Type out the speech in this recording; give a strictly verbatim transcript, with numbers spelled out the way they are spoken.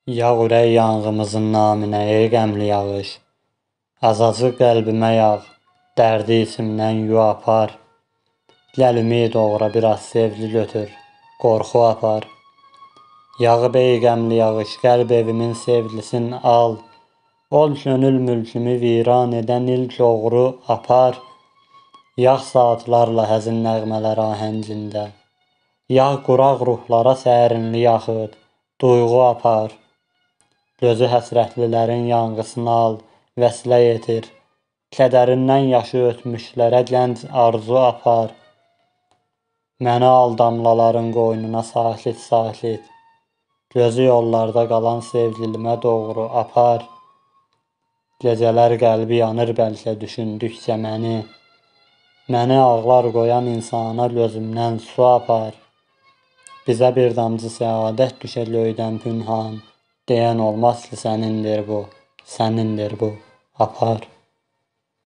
Yağ ürək yanğımızın naminə ey qəmli yağış. Azacıq qəlbimə yağ, dərdi içimdən yu apar. Gəl ümid oğra biraz sevgi götür, qorxu apar. Yağıb ey qəmli yağış, qəlb evimin sevgisin al. Ol könül mülkümü viran edən ilk oğru apar. Yağ saatlarla həzin nəğmələr ahəngində. Yağ quraq ruhlara sərinlik axıt, duyğu apar. Gözü həsrətlilərin yanğısını al, vəslə yetir. Kədərindən yaşı ötmüşlərə gənc arzu apar. Məni al damlaların qoynuna sakit-sakit. Gözü yollarda qalan sevgilimə doğru apar. Gecələr qəlbi yanır bəlkə düşündükcə məni. Məni ağlar qoyan insana gözümdən su apar. Bizə bir damcı səadət düşə göydən pünhan. Deyən olmaz ki sənindir bu, sənindir bu, apar.